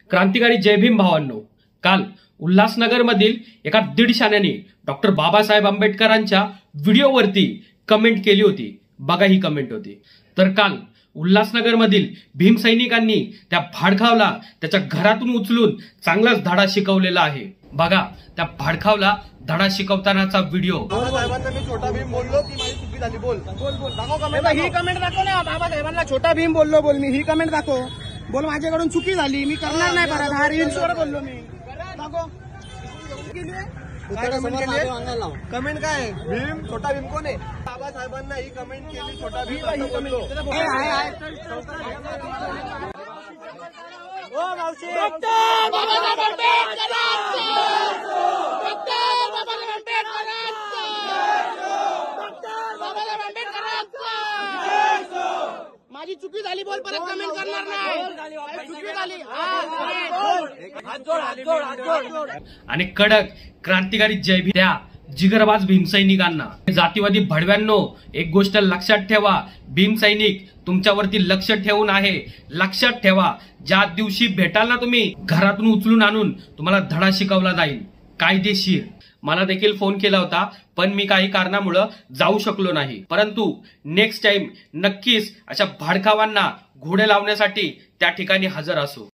क्रांतिकारी जय भीम भावांनो, काल उल्हासनगर मधील एका दीड शाण्याने डॉक्टर बाबासाहेब आंबेडकरांच्या व्हिडिओवरती कमेंट केली होती। बघा ही कमेंट होती। तर काल उल्हासनगर मधील भीम सैनिकांनी त्या भाडखावला त्याच्या घरातून उचलून चांगलाच धडा शिकवलेला आहे। बघा त्या भाडखावला धडा शिकवतानाचा व्हिडिओ। बाबासाहेबांना मी छोटा भीम बोललो की माझी चुकी झाली, बोल दाखव कमेंट। ही कमेंट दाखव ना, बाबासाहेबांना छोटा भीम बोललो, बोल मी ही कमेंट दाखव, बोल माझ्याकडून चुकी झाली, मी करणार नाही परत, हा रील्सवर बोललो मी, दाखव। कमेंट काय भीम छोटा भीम कोण आहे? बाबासाहेबांना ही कमेंट केली छोटा भीम, ही कमेंट माझी चुकी झाली, बोल परत कमेंट करणार नाही, चुकी झाली। आणि कडक क्रांतिकारी जय भीम त्या जिगरबाज भीमसैनिकांना। जातीवादी भडव्यांनो, एक गोष्ट लक्षात ठेवा, भीमसैनिक तुमच्यावरती लक्ष ठेवून आहे। लक्षात ठेवा, ज्या दिवशी भेटाल ना तुम्ही, घरातून उचलून आणून तुम्हाला धडा शिकवला जाईल कायदेशीर। मला देखील फोन केला होता, पण मी काही कारणामुळे जाऊ शकलो नाही। परंतु नेक्स्ट टाइम नक्कीच अशा भाडखावांना घोडे लावण्यासाठी त्या ठिकाणी हजर असू।